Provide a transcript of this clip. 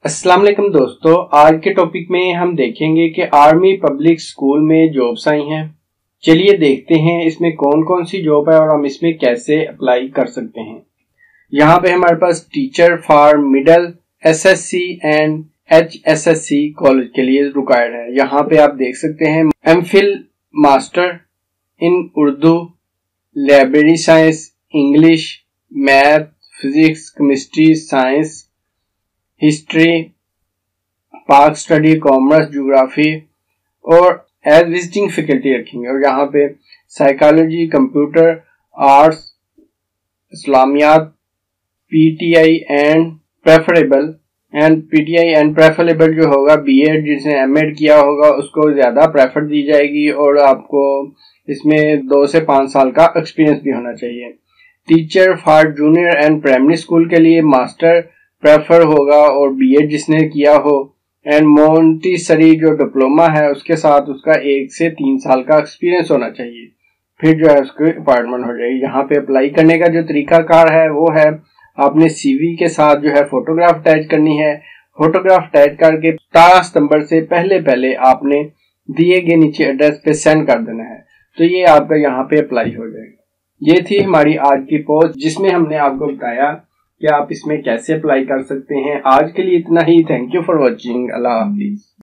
अस्सलाम वालेकुम दोस्तों, आज के टॉपिक में हम देखेंगे कि आर्मी पब्लिक स्कूल में जॉब्स आई हैं। चलिए देखते हैं इसमें कौन कौन सी जॉब है और हम इसमें कैसे अप्लाई कर सकते हैं। यहाँ पे हमारे पास teacher for middle SSC and HSSC college के लिए रिक्वायर्ड है। यहाँ पे आप देख सकते हैं MPhil master in Urdu, library science, English, math, physics, chemistry, science, history, Pak study, commerce, geography और एज विजिटिंग फैकल्टी रखेंगे। और यहाँ पे साइकोलॉजी, कंप्यूटर, आर्ट्स, इस्लामियात, पीटीआई एंड प्रेफरेबल जो होगा बीएड, जिसने एमएड किया होगा उसको ज्यादा प्रेफर दी जाएगी और आपको इसमें 2 से 5 साल का एक्सपीरियंस भी होना चाहिए। Teacher for junior and primary school के लिए मास्टर प्रेफर होगा और बीएड जिसने किया हो एंड मोंटेसरी जो डिप्लोमा है उसके साथ उसका 1 से 3 साल का एक्सपीरियंस होना चाहिए। फिर जो है उसको अपॉइंटमेंट हो जाएगी। यहाँ पे अप्लाई करने का जो तरीकाकार है वो है आपने सीवी के साथ जो है फोटोग्राफ अटैच करनी है। फोटोग्राफ अटैच करके 17 सितंबर से पहले आपने दिए गए नीचे एड्रेस पे सेंड कर देना है, तो ये आपका यहाँ पे अप्लाई हो जाएगा। ये थी हमारी आज की पोस्ट जिसमें हमने आपको बताया कि आप इसमें कैसे अप्लाई कर सकते हैं। आज के लिए इतना ही। Thank you for watching. अल्लाह हाफिज।